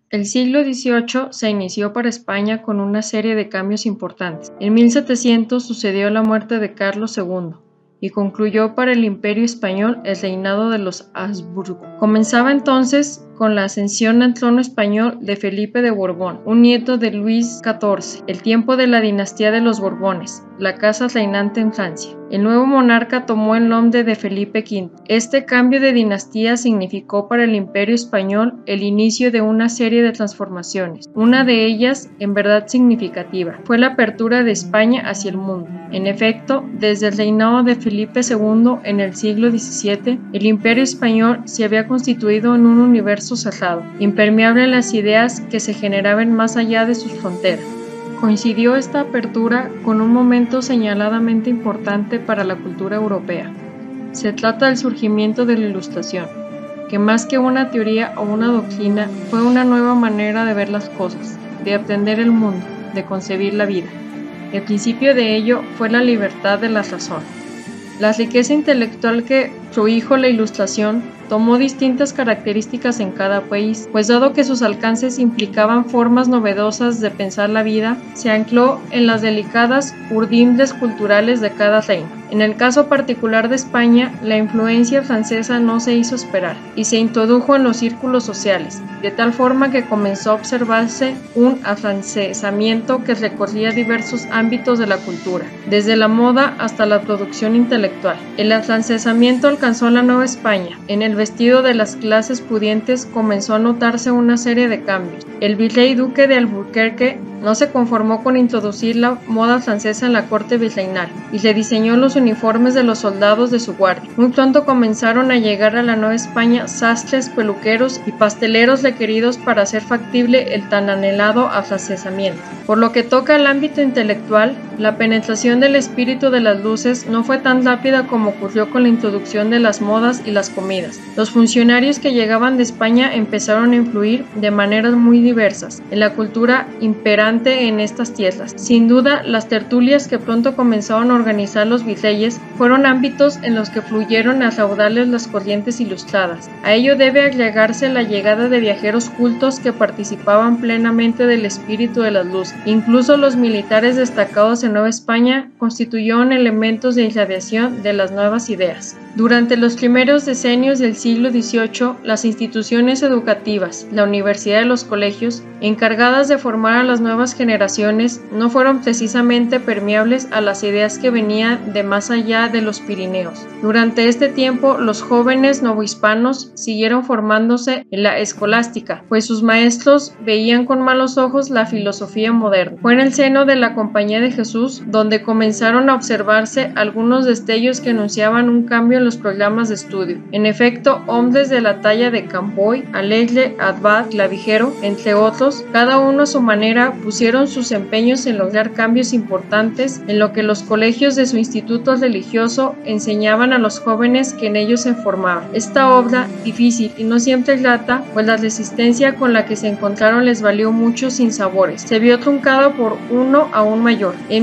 El siglo XVIII se inició para España con una serie de cambios importantes. En 1700 sucedió la muerte de Carlos II y concluyó para el Imperio Español el reinado de los Habsburgo. Comenzaba entonces con la ascensión al trono español de Felipe de Borbón, un nieto de Luis XIV, el tiempo de la dinastía de los Borbones, la casa reinante en Francia. El nuevo monarca tomó el nombre de Felipe V. Este cambio de dinastía significó para el Imperio Español el inicio de una serie de transformaciones. Una de ellas, en verdad significativa, fue la apertura de España hacia el mundo. En efecto, desde el reinado de Felipe II en el siglo XVII, el Imperio Español se había constituido en un universo cerrado, impermeable a las ideas que se generaban más allá de sus fronteras. Coincidió esta apertura con un momento señaladamente importante para la cultura europea. Se trata del surgimiento de la Ilustración, que más que una teoría o una doctrina, fue una nueva manera de ver las cosas, de entender el mundo, de concebir la vida. El principio de ello fue la libertad de la razón. La riqueza intelectual que prohijo la Ilustración tomó distintas características en cada país, pues dado que sus alcances implicaban formas novedosas de pensar la vida, se ancló en las delicadas urdimbles culturales de cada reino. En el caso particular de España, la influencia francesa no se hizo esperar y se introdujo en los círculos sociales, de tal forma que comenzó a observarse un afrancesamiento que recorría diversos ámbitos de la cultura, desde la moda hasta la producción intelectual. El afrancesamiento alcanzó la Nueva España. En el vestido de las clases pudientes comenzó a notarse una serie de cambios. El virrey duque de Alburquerque no se conformó con introducir la moda francesa en la corte virreinal y se diseñó los uniformes de los soldados de su guardia. Muy pronto comenzaron a llegar a la Nueva España sastres, peluqueros y pasteleros requeridos para hacer factible el tan anhelado afrancesamiento. Por lo que toca al ámbito intelectual, la penetración del espíritu de las luces no fue tan rápida como ocurrió con la introducción de las modas y las comidas. Los funcionarios que llegaban de España empezaron a influir de maneras muy diversas en la cultura imperante en estas tierras. Sin duda, las tertulias que pronto comenzaron a organizar los virreyes fueron ámbitos en los que fluyeron a raudales las corrientes ilustradas. A ello debe agregarse la llegada de viajeros cultos que participaban plenamente del espíritu de las luces. Incluso los militares destacados en Nueva España constituyeron elementos de irradiación de las nuevas ideas. Durante los primeros decenios del siglo XVIII, las instituciones educativas, la universidad y los colegios, encargadas de formar a las nuevas generaciones, no fueron precisamente permeables a las ideas que venían de más allá de los Pirineos. Durante este tiempo, los jóvenes novohispanos siguieron formándose en la escolástica, pues sus maestros veían con malos ojos la filosofía moderna. Fue en el seno de la Compañía de Jesús donde comenzaron a observarse algunos destellos que anunciaban un cambio en los programas de estudio. En efecto, hombres de la talla de Campoy, Alegre, Abad, Clavijero, entre otros, cada uno a su manera pusieron sus empeños en lograr cambios importantes en lo que los colegios de su instituto religioso enseñaban a los jóvenes que en ellos se formaban. Esta obra, difícil y no siempre grata, pues la resistencia con la que se encontraron les valió muchos sinsabores. Se vio truncada por uno aún mayor. En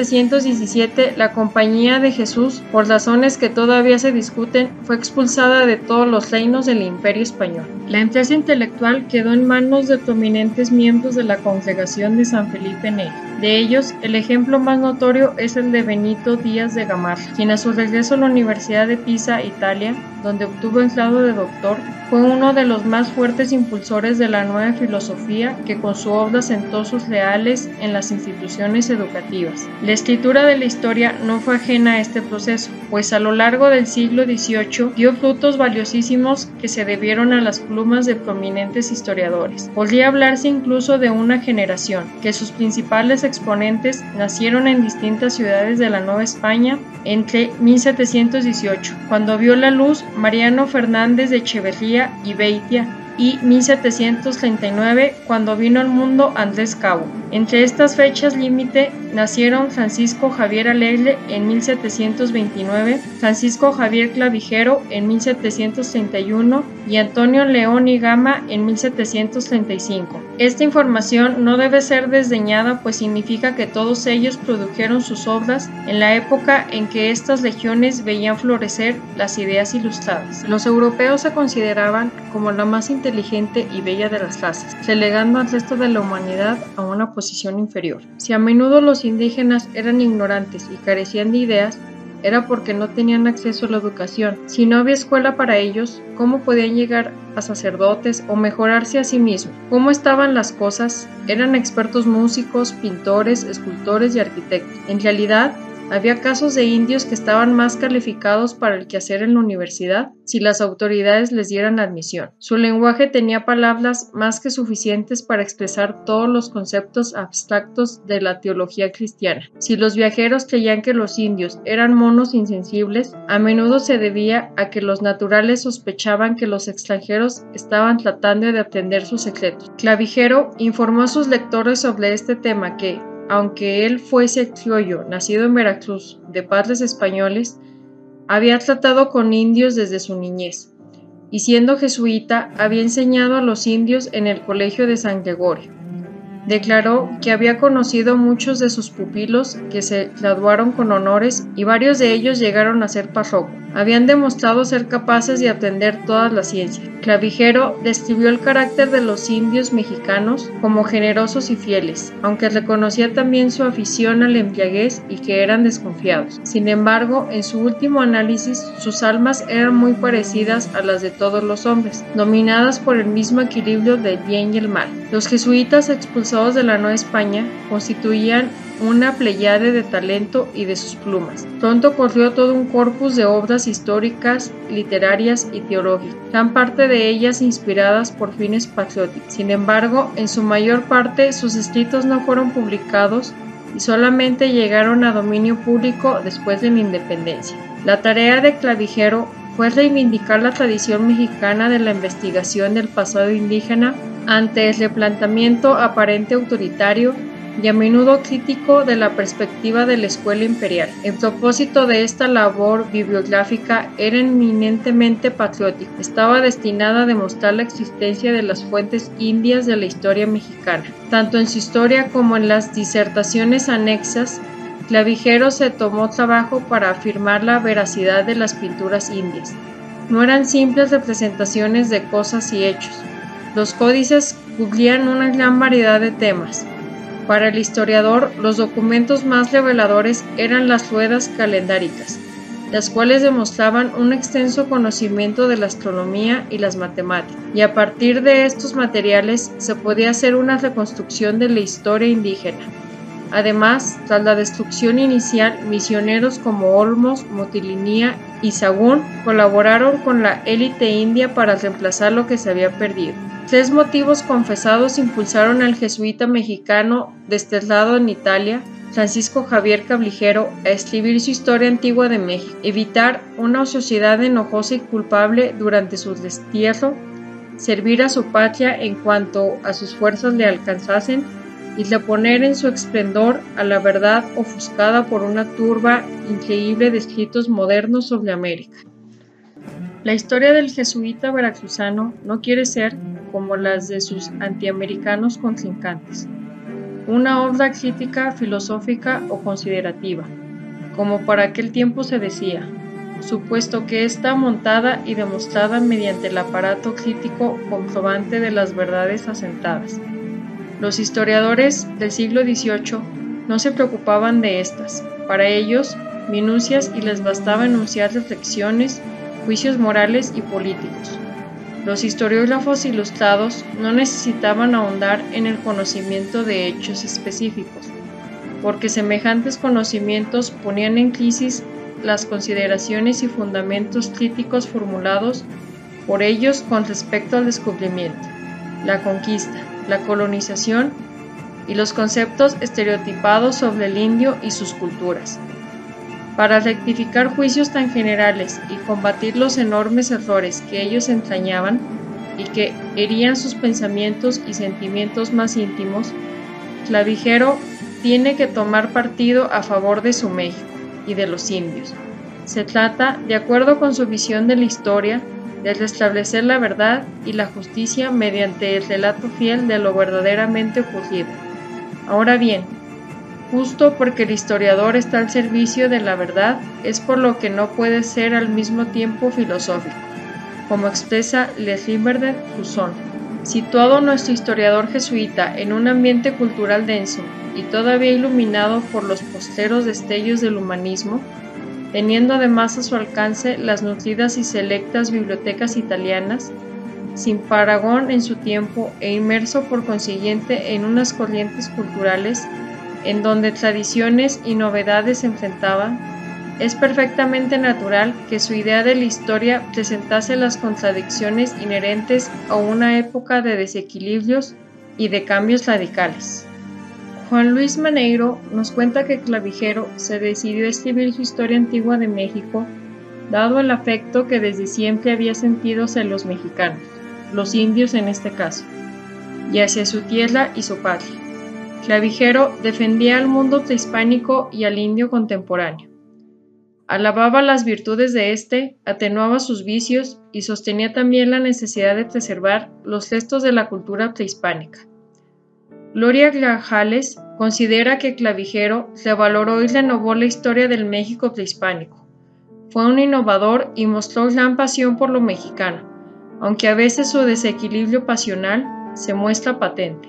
1717, la Compañía de Jesús, por razones que todavía se discuten, fue expulsada de todos los reinos del Imperio Español. La empresa intelectual quedó en manos de prominentes miembros de la Congregación de San Felipe Neri. De ellos, el ejemplo más notorio es el de Benito Díaz de Gamarra, quien a su regreso a la Universidad de Pisa, Italia, donde obtuvo el grado de doctor, fue uno de los más fuertes impulsores de la nueva filosofía que con su obra sentó sus reales en las instituciones educativas. La escritura de la historia no fue ajena a este proceso, pues a lo largo del siglo XVIII dio frutos valiosísimos que se debieron a las plumas de prominentes historiadores. Podría hablarse incluso de una generación, que sus principales exponentes nacieron en distintas ciudades de la Nueva España entre 1718, cuando vio la luz Mariano Fernández de Echeverría y Beitia, y 1739, cuando vino al mundo Andrés Cabo. Entre estas fechas límite nacieron Francisco Javier Alegre en 1729, Francisco Javier Clavijero en 1731 y Antonio León y Gama en 1735. Esta información no debe ser desdeñada, pues significa que todos ellos produjeron sus obras en la época en que estas legiones veían florecer las ideas ilustradas. Los europeos se consideraban como la más inteligente y bella de las razas, relegando al resto de la humanidad a una posición inferior. Si a menudo los indígenas eran ignorantes y carecían de ideas, era porque no tenían acceso a la educación. Si no había escuela para ellos, ¿cómo podían llegar a sacerdotes o mejorarse a sí mismos? ¿Cómo estaban las cosas? Eran expertos músicos, pintores, escultores y arquitectos. En realidad, ¿había casos de indios que estaban más calificados para el quehacer en la universidad si las autoridades les dieran admisión? Su lenguaje tenía palabras más que suficientes para expresar todos los conceptos abstractos de la teología cristiana. Si los viajeros creían que los indios eran monos insensibles, a menudo se debía a que los naturales sospechaban que los extranjeros estaban tratando de atender sus secretos. Clavijero informó a sus lectores sobre este tema que, aunque él fuese criollo, nacido en Veracruz, de padres españoles, había tratado con indios desde su niñez, y siendo jesuita, había enseñado a los indios en el colegio de San Gregorio. Declaró que había conocido muchos de sus pupilos que se graduaron con honores y varios de ellos llegaron a ser párroco. Habían demostrado ser capaces de aprender todas las ciencias. Clavijero describió el carácter de los indios mexicanos como generosos y fieles, aunque reconocía también su afición a la embriaguez y que eran desconfiados. Sin embargo, en su último análisis, sus almas eran muy parecidas a las de todos los hombres, dominadas por el mismo equilibrio del bien y el mal. Los jesuitas expulsados de la Nueva España constituían una pléyade de talento y de sus plumas. Pronto corrió todo un corpus de obras históricas, literarias y teológicas, gran parte de ellas inspiradas por fines patrióticos. Sin embargo, en su mayor parte sus escritos no fueron publicados y solamente llegaron a dominio público después de la independencia. La tarea de Clavijero fue reivindicar la tradición mexicana de la investigación del pasado indígena ante el replanteamiento aparente autoritario y a menudo crítico de la perspectiva de la escuela imperial. El propósito de esta labor bibliográfica era eminentemente patriótico. Estaba destinada a demostrar la existencia de las fuentes indias de la historia mexicana. Tanto en su historia como en las disertaciones anexas, Clavijero se tomó trabajo para afirmar la veracidad de las pinturas indias. No eran simples representaciones de cosas y hechos. Los códices cubrían una gran variedad de temas. Para el historiador, los documentos más reveladores eran las ruedas calendáricas, las cuales demostraban un extenso conocimiento de la astronomía y las matemáticas, y a partir de estos materiales se podía hacer una reconstrucción de la historia indígena. Además, tras la destrucción inicial, misioneros como Olmos, Motilinía y Sahagún colaboraron con la élite india para reemplazar lo que se había perdido. 3 motivos confesados impulsaron al jesuita mexicano desterrado en Italia, Francisco Javier Clavijero, a escribir su historia antigua de México: evitar una ociosidad enojosa y culpable durante su destierro, servir a su patria en cuanto a sus fuerzas le alcanzasen, y reponer en su esplendor a la verdad ofuscada por una turba increíble de escritos modernos sobre América. La historia del jesuita veracruzano no quiere ser como las de sus antiamericanos contrincantes, una obra crítica, filosófica o considerativa, como para aquel tiempo se decía, supuesto que está montada y demostrada mediante el aparato crítico comprobante de las verdades asentadas. Los historiadores del siglo XVIII no se preocupaban de estas. Para ellos, minucias y les bastaba enunciar reflexiones, juicios morales y políticos. Los historiógrafos ilustrados no necesitaban ahondar en el conocimiento de hechos específicos, porque semejantes conocimientos ponían en crisis las consideraciones y fundamentos críticos formulados por ellos con respecto al descubrimiento, la conquista, la colonización y los conceptos estereotipados sobre el indio y sus culturas. Para rectificar juicios tan generales y combatir los enormes errores que ellos entrañaban y que herían sus pensamientos y sentimientos más íntimos, Clavijero tiene que tomar partido a favor de su México y de los indios. Se trata, de acuerdo con su visión de la historia, de restablecer la verdad y la justicia mediante el relato fiel de lo verdaderamente ocurrido. Ahora bien, justo porque el historiador está al servicio de la verdad, es por lo que no puede ser al mismo tiempo filosófico, como expresa Les Livres de Toussaint. Situado nuestro historiador jesuita en un ambiente cultural denso y todavía iluminado por los postreros destellos del humanismo, teniendo además a su alcance las nutridas y selectas bibliotecas italianas, sin parangón en su tiempo e inmerso por consiguiente en unas corrientes culturales en donde tradiciones y novedades se enfrentaban, es perfectamente natural que su idea de la historia presentase las contradicciones inherentes a una época de desequilibrios y de cambios radicales. Juan Luis Maneiro nos cuenta que Clavijero se decidió a escribir su historia antigua de México, dado el afecto que desde siempre había sentido hacia los mexicanos, los indios en este caso, y hacia su tierra y su patria. Clavijero defendía al mundo prehispánico y al indio contemporáneo. Alababa las virtudes de éste, atenuaba sus vicios y sostenía también la necesidad de preservar los restos de la cultura prehispánica. Gloria Grajales considera que Clavijero revaloró y renovó la historia del México prehispánico. Fue un innovador y mostró gran pasión por lo mexicano, aunque a veces su desequilibrio pasional se muestra patente.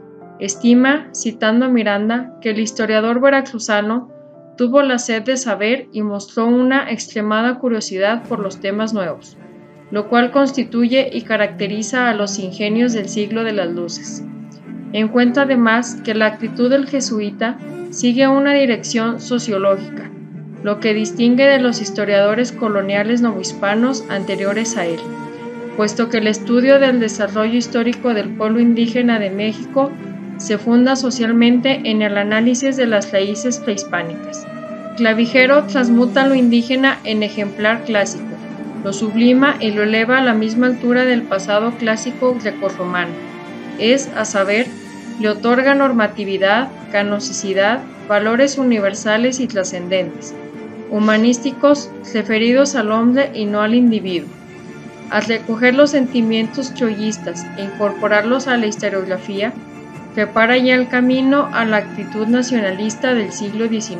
Estima, citando a Miranda, que el historiador veracruzano tuvo la sed de saber y mostró una extremada curiosidad por los temas nuevos, lo cual constituye y caracteriza a los ingenios del siglo de las luces. Encuentra además que la actitud del jesuita sigue una dirección sociológica, lo que distingue de los historiadores coloniales novohispanos anteriores a él, puesto que el estudio del desarrollo histórico del pueblo indígena de México se funda socialmente en el análisis de las raíces prehispánicas. Clavijero transmuta lo indígena en ejemplar clásico, lo sublima y lo eleva a la misma altura del pasado clásico grecorromano. Es, a saber, le otorga normatividad, canonicidad, valores universales y trascendentes, humanísticos referidos al hombre y no al individuo. Al recoger los sentimientos chollistas e incorporarlos a la historiografía, prepara ya el camino a la actitud nacionalista del siglo XIX.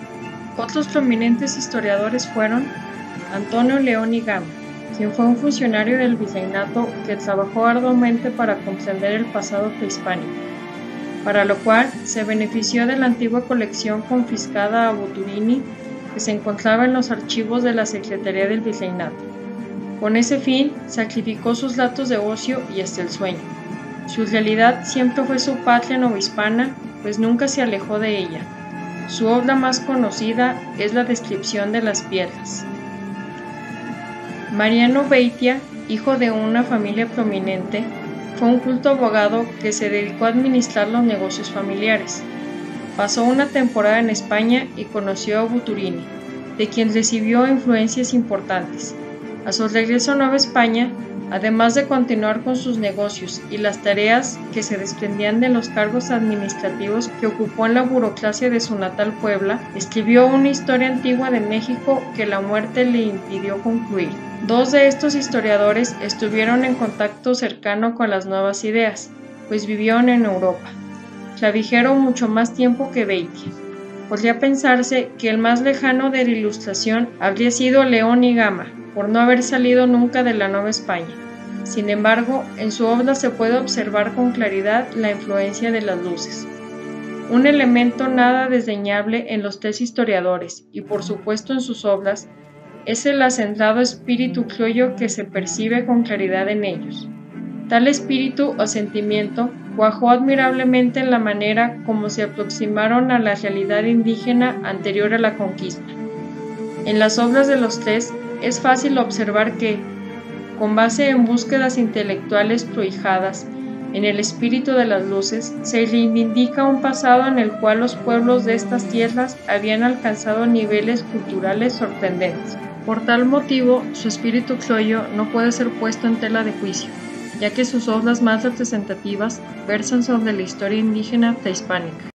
Otros prominentes historiadores fueron Antonio León y Gama, quien fue un funcionario del virreinato que trabajó arduamente para comprender el pasado prehispánico, para lo cual se benefició de la antigua colección confiscada a Buturini que se encontraba en los archivos de la Secretaría del Virreinato. Con ese fin, sacrificó sus ratos de ocio y hasta el sueño. Su realidad siempre fue su patria novohispana, pues nunca se alejó de ella. Su obra más conocida es la descripción de las piedras. Mariano Beitia, hijo de una familia prominente, fue un culto abogado que se dedicó a administrar los negocios familiares. Pasó una temporada en España y conoció a Buturini, de quien recibió influencias importantes. A su regreso a Nueva España, además de continuar con sus negocios y las tareas que se desprendían de los cargos administrativos que ocupó en la burocracia de su natal Puebla, escribió una historia antigua de México que la muerte le impidió concluir. Dos de estos historiadores estuvieron en contacto cercano con las nuevas ideas, pues vivieron en Europa. Clavijero mucho más tiempo que Beitia. Podría pensarse que el más lejano de la Ilustración habría sido León y Gama, por no haber salido nunca de la Nueva España. Sin embargo, en su obra se puede observar con claridad la influencia de las luces. Un elemento nada desdeñable en los tres historiadores, y por supuesto en sus obras, es el acendrado espíritu criollo que se percibe con claridad en ellos. Tal espíritu o sentimiento cuajó admirablemente en la manera como se aproximaron a la realidad indígena anterior a la conquista. En las obras de los tres es fácil observar que, con base en búsquedas intelectuales prohijadas en el espíritu de las luces, se reivindica un pasado en el cual los pueblos de estas tierras habían alcanzado niveles culturales sorprendentes. Por tal motivo, su espíritu criollo no puede ser puesto en tela de juicio. ya que sus obras más representativas versan sobre la historia indígena prehispánica.